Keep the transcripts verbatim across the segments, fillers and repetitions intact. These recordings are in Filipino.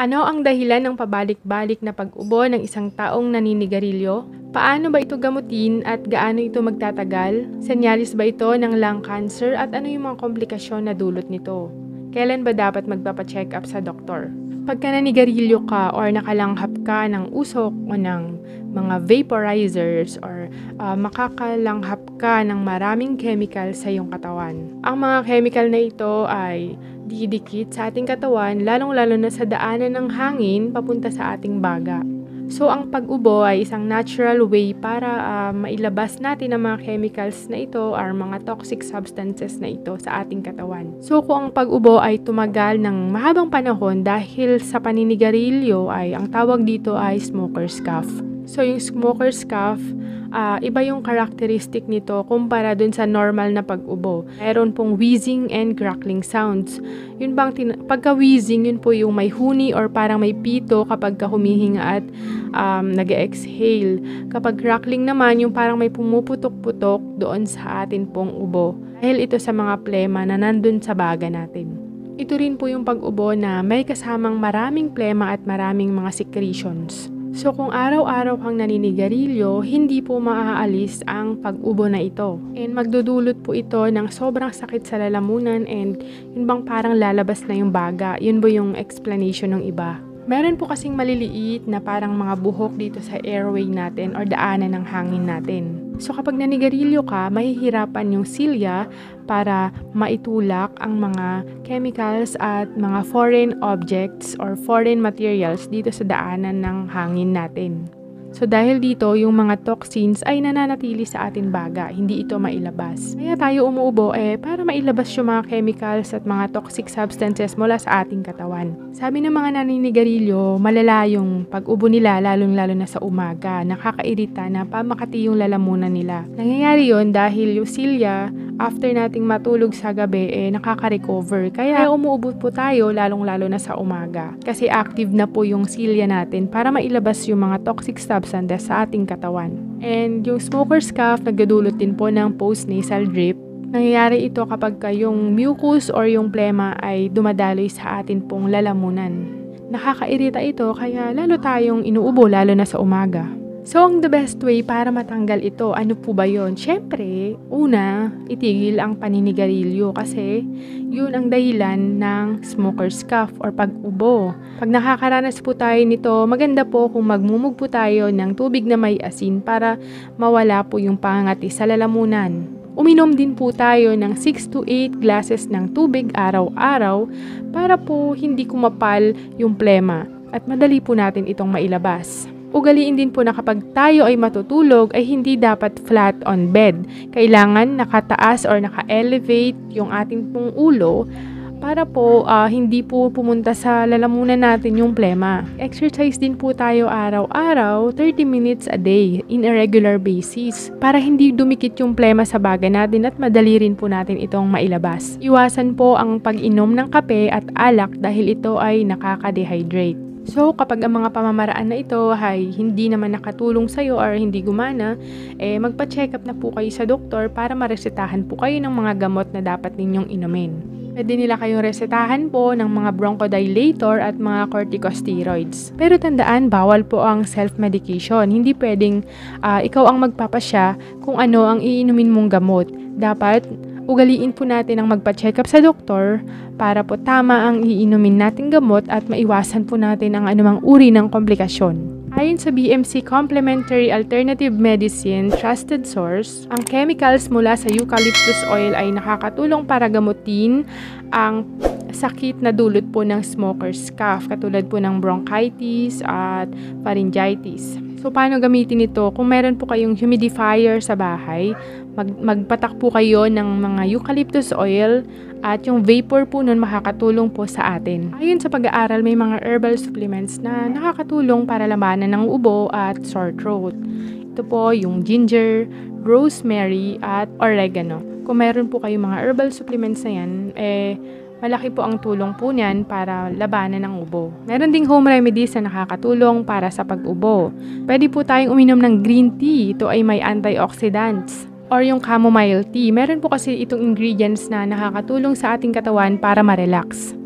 Ano ang dahilan ng pabalik-balik na pag-ubo ng isang taong naninigarilyo? Paano ba ito gamutin at gaano ito magtatagal? Senyales ba ito ng lung cancer at ano yung mga komplikasyon na dulot nito? Kailan ba dapat magpapa-check up sa doktor? Pagka nanigarilyo ka or nakalanghap ka ng usok o ng mga vaporizers or uh, makakalanghap ka ng maraming chemical sa iyong katawan. Ang mga chemical na ito ay didikit sa ating katawan, lalong-lalo na sa daanan ng hangin papunta sa ating baga. So, ang pag-ubo ay isang natural way para uh, mailabas natin ang mga chemicals na ito or mga toxic substances na ito sa ating katawan. So, kung ang pag-ubo ay tumagal ng mahabang panahon dahil sa paninigarilyo ay ang tawag dito ay smoker's cough. So, yung smoker's cough, uh, iba yung characteristic nito kumpara dun sa normal na pag-ubo. Mayroon pong wheezing and crackling sounds. Yun bang, tin- pagka-wheezing, yun po yung may huni or parang may pito kapag ka humihinga at um, nag-exhale. Kapag crackling naman, yung parang may pumuputok-putok doon sa atin pong ubo. Dahil ito sa mga plema na nandun sa baga natin. Ito rin po yung pag-ubo na may kasamang maraming plema at maraming mga secretions. So kung araw-araw kang naninigarilyo, hindi po maaalis ang pag-ubo na ito. And magdudulot po ito ng sobrang sakit sa lalamunan and yun bang parang lalabas na yung baga. Yun po yung explanation ng iba. Meron po kasing maliliit na parang mga buhok dito sa airway natin or daanan ng hangin natin. So kapag nanigarilyo ka, mahihirapan yung silya para maitulak ang mga chemicals at mga foreign objects or foreign materials dito sa daanan ng hangin natin. So dahil dito, yung mga toxins ay nananatili sa atin baga, hindi ito mailabas. Kaya tayo umuubo eh para mailabas yung mga chemicals at mga toxic substances mula sa ating katawan. Sabi ng mga naninigarilyo, malala yung pag-ubo nila lalong-lalo na sa umaga, nakakairita na pamakati yung lalamunan nila. Nangyayari yon dahil yung silya, after nating matulog sa gabi, eh nakaka-recover. Kaya umuubo po tayo lalong-lalo na sa umaga. Kasi active na po yung silya natin para mailabas yung mga toxic substances substances sa ating katawan. And yung smoker's cough, nagdudulot din po ng postnasal drip. Nangyayari ito kapag yung mucus or yung plema ay dumadaloy sa atin pong lalamunan. Nakakairita ito kaya lalo tayong inuubo lalo na sa umaga. So, ang the best way para matanggal ito, ano po ba yon? Siyempre, una, itigil ang paninigarilyo kasi yun ang dahilan ng smoker's cough or pag-ubo. Pag nakakaranas po tayo nito, maganda po kung magmumug po tayo ng tubig na may asin para mawala po yung pangangati sa lalamunan. Uminom din po tayo ng six to eight glasses ng tubig araw-araw para po hindi kumapal yung plema at madali po natin itong mailabas. Ugaliin din po na kapag tayo ay matutulog ay hindi dapat flat on bed. Kailangan nakataas or naka-elevate yung ating pong ulo para po uh, hindi po pumunta sa lalamunan natin yung plema. Exercise din po tayo araw-araw, thirty minutes a day in a regular basis para hindi dumikit yung plema sa baga natin at madali rin po natin itong mailabas. Iwasan po ang pag-inom ng kape at alak dahil ito ay nakaka-dehydrate. So, kapag ang mga pamamaraan na ito ay hindi naman nakatulong sa'yo or hindi gumana, eh magpa-check up na po kayo sa doktor para maresetahan po kayo ng mga gamot na dapat ninyong inumin. Pwede nila kayong resetahan po ng mga bronchodilator at mga corticosteroids. Pero tandaan, bawal po ang self-medication. Hindi pwedeng uh, ikaw ang magpapasya kung ano ang iinumin mong gamot. Dapat ugaliin po natin ang magpa-check up sa doktor para po tama ang iinumin nating gamot at maiwasan po natin ang anumang uri ng komplikasyon. Ayon sa B M C Complementary Alternative Medicine Trusted Source, ang chemicals mula sa eucalyptus oil ay nakakatulong para gamutin ang sakit na dulot po ng smoker's cough, katulad po ng bronchitis at pharyngitis. So, paano gamitin ito? Kung meron po kayong humidifier sa bahay, mag magpatak po kayo ng mga eucalyptus oil at yung vapor po nun makakatulong po sa atin. Ayon sa pag-aaral, may mga herbal supplements na nakakatulong para labanan ng ubo at sore throat. Ito po yung ginger, rosemary at oregano. Kung meron po kayong mga herbal supplements na yan, eh, malaki po ang tulong po niyan para labanan ang ubo. Meron ding home remedies na nakakatulong para sa pag-ubo. Pwede po tayong uminom ng green tea. Ito ay may antioxidants. Or yung chamomile tea. Meron po kasi itong ingredients na nakakatulong sa ating katawan para ma-relax.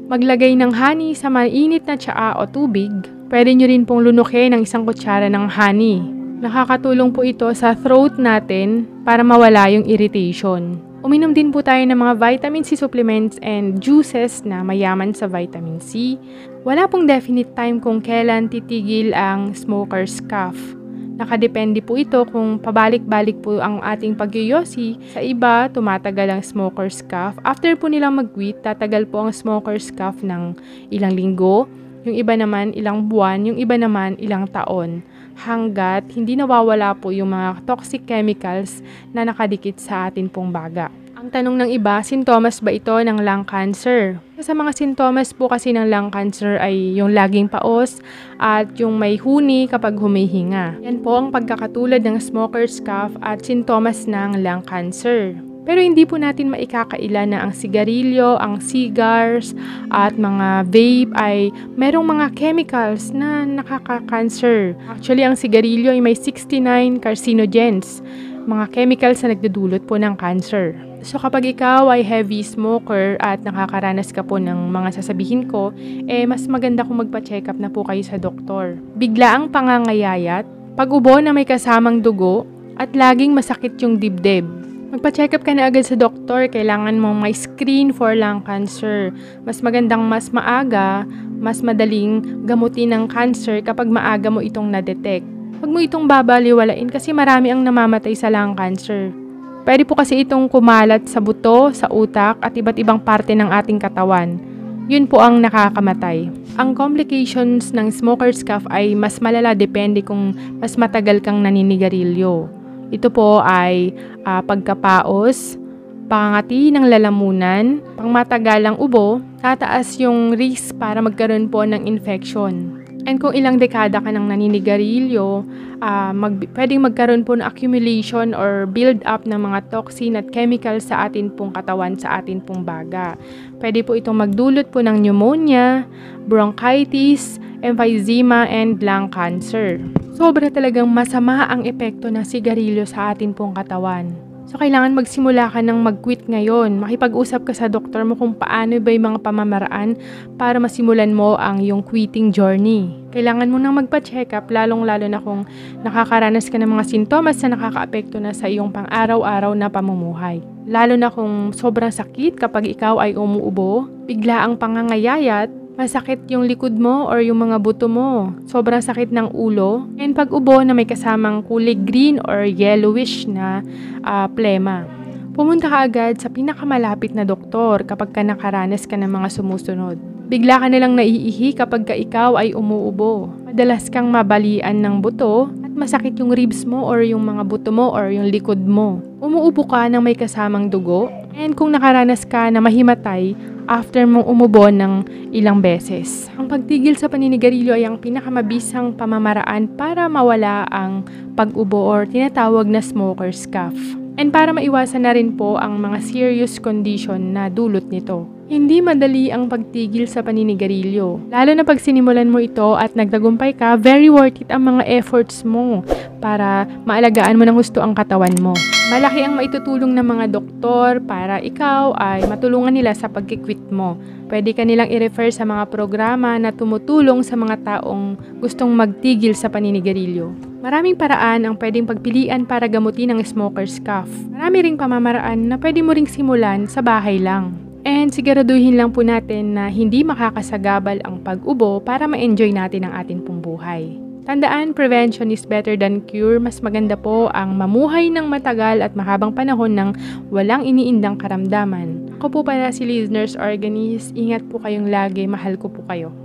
Maglagay ng honey sa mainit na tsaa o tubig. Pwede nyo rin pong lunukin ng isang kutsara ng honey. Nakakatulong po ito sa throat natin para mawala yung irritation. Uminom din po tayo ng mga vitamin C supplements and juices na mayaman sa vitamin C. Wala pong definite time kung kailan titigil ang smoker's cough. Nakadepende po ito kung pabalik-balik po ang ating pagyoyosi. Sa iba, tumatagal ang smoker's cough. After po nilang mag-quit, tatagal po ang smoker's cough ng ilang linggo. Yung iba naman ilang buwan, yung iba naman ilang taon. Hanggat hindi nawawala po yung mga toxic chemicals na nakadikit sa atin pong baga. Ang tanong ng iba, sintomas ba ito ng lung cancer? Sa mga sintomas po kasi ng lung cancer ay yung laging paos at yung may huni kapag humihinga. Yan po ang pagkakatulad ng smoker's cough at sintomas ng lung cancer. Pero hindi po natin maikakaila na ang sigarilyo, ang cigars at mga vape ay merong mga chemicals na nakaka-cancer. Actually, ang sigarilyo ay may sixty-nine carcinogens, mga chemicals na nagdudulot po ng cancer. So kapag ikaw ay heavy smoker at nakakaranas ka po ng mga sasabihin ko, eh mas maganda kung magpa-check up na po kayo sa doktor. Biglaang pangangayayat, pag-ubo na may kasamang dugo, at laging masakit yung dibdib. Magpa-check up ka na agad sa doktor, kailangan mong may screen for lung cancer. Mas magandang mas maaga, mas madaling gamutin ng cancer kapag maaga mo itong na-detect. Huwag mo itong babaliwalain kasi marami ang namamatay sa lung cancer. Pwede po kasi itong kumalat sa buto, sa utak at iba't ibang parte ng ating katawan. Yun po ang nakakamatay. Ang complications ng smoker's cough ay mas malala depende kung mas matagal kang naninigarilyo. Ito po ay uh, pagkapaos, pangangati ng lalamunan, pangmatagalang ubo, tataas yung risk para magkaroon po ng infection. And kung ilang dekada ka nang naninigarilyo, uh, mag, pwedeng magkaroon po ng accumulation or build up ng mga toxin at chemicals sa atin pong katawan, sa atin pong baga. Pwede po itong magdulot po ng pneumonia, bronchitis, emphysema, and lung cancer. Sobra talagang masama ang epekto ng sigarilyo sa atin pong katawan. So, kailangan magsimula ka ng mag-quit ngayon. Makipag-usap ka sa doktor mo kung paano ba yung mga pamamaraan para masimulan mo ang yung quitting journey. Kailangan mo nang magpa-check up, lalong-lalo na kung nakakaranas ka ng mga sintomas na nakakaapekto na sa iyong pang-araw-araw na pamumuhay. Lalo na kung sobrang sakit kapag ikaw ay umuubo, bigla ang pangangayayat, masakit yung likod mo or yung mga buto mo, sobrang sakit ng ulo, and pag-ubo na may kasamang kulay green or yellowish na uh, plema. Pumunta ka agad sa pinakamalapit na doktor kapag ka nakaranas ka ng mga sumusunod. Bigla ka nilang naiihi kapag ka ikaw ay umuubo. Madalas kang mabalian ng buto at masakit yung ribs mo or yung mga buto mo or yung likod mo. Umuubo ka ng may kasamang dugo, and kung nakaranas ka na mahimatay after mong umubo ng ilang beses. Ang pagtigil sa paninigarilyo ay ang pinakamabisang pamamaraan para mawala ang pag-ubo or tinatawag na smoker's cough. And para maiwasan na rin po ang mga serious condition na dulot nito. Hindi madali ang pagtigil sa paninigarilyo. Lalo na pag sinimulan mo ito at nagtagumpay ka, very worth it ang mga efforts mo para maalagaan mo ng husto ang katawan mo. Malaki ang maitutulong ng mga doktor para ikaw ay matulungan nila sa pagkikwit mo. Pwede ka nilang i-refer sa mga programa na tumutulong sa mga taong gustong magtigil sa paninigarilyo. Maraming paraan ang pwedeng pagpilian para gamutin ang smoker's cough. Marami ring pamamaraan na pwede mo ring simulan sa bahay lang. And siguraduhin lang po natin na hindi makakasagabal ang pag-ubo para ma-enjoy natin ang atin pong buhay. Tandaan, prevention is better than cure. Mas maganda po ang mamuhay ng matagal at mahabang panahon ng walang iniindang karamdaman. Ako po pala si Listeners Organist. Ingat po kayong lagi. Mahal ko po kayo.